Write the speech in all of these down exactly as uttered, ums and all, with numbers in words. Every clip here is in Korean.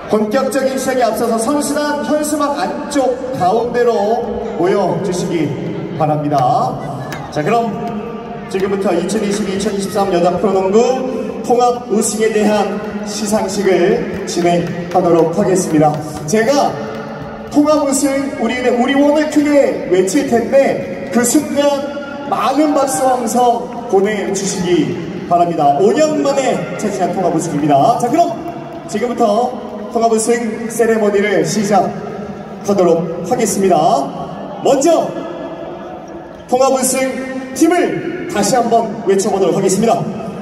본격적인 시작에 앞서서 선수단 현수막 안쪽 가운데로 모여주시기 바랍니다. 자, 그럼 지금부터 이천이십이 이천이십삼 여자 프로농구 통합 우승에 대한 시상식을 진행하도록 하겠습니다. 제가 통합 우승 우리는 우리 원을 크게 외칠 텐데 그 순간 많은 박수 함성 보내주시기 바랍니다. 오 년 만에 차지한 통합 우승입니다. 자, 그럼 지금부터 통합 우승 세레머니를 시작하도록 하겠습니다. 먼저 통합 우승 팀을 다시 한번 외쳐보도록 하겠습니다.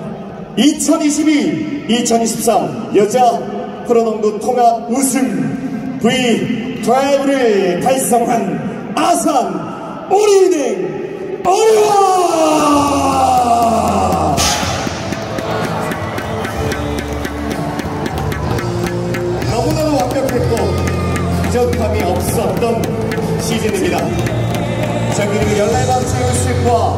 이천이십이 이천이십삼 여자 프로농구 통합 우승 V 십이를 달성한 아산 우리은행 어려워! 너무나도 완벽했고 부족함이 없었던 시즌입니다. 자, 그리고 열네번째 우승과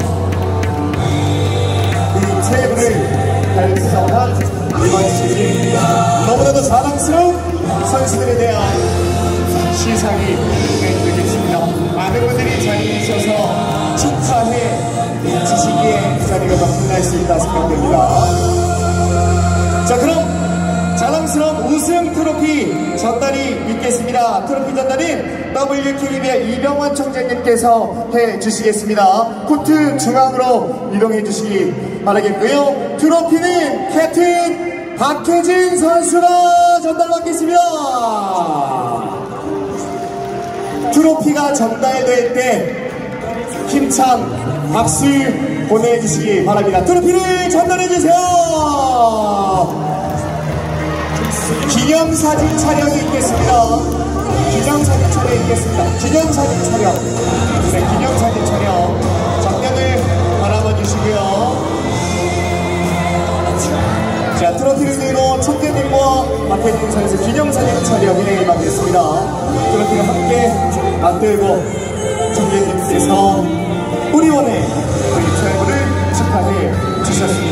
그 트래블을 달성한 이번 시즌 너무나도 자랑스러운 선수들에 대한 시상이 진행되겠습니다. 많은 분들이 자리에 계셔서 축하해 주시기에 자리가 더 빛날 수 있다 생각됩니다. 자, 그럼 자랑스러운 우승 트로피 전달이 있겠습니다. 트로피 전달인 더블유케이비의 이병환 총장님께서 해주시겠습니다. 코트 중앙으로 이동해 주시기 바라겠고요. 트로피는 캡틴 박혜진 선수가 전달받겠습니다. 트로피가 전달될 때 힘찬 박수 보내주시기 바랍니다. 트로피를 전달해주세요. 기념사진 촬영이 있겠습니다. 기념사진 촬영이 있겠습니다. 기념사진 촬영. 네, 기념사진 촬영. 정면을 바라봐 주시고요. 자, 트로피를 들고 총대님과 박혜진 선수 기념사진 촬영에 임하겠습니다. 트로피를 함께 앞들고 총대님께서 우리 원의 우리 트래블을 축하해 주셨습니다.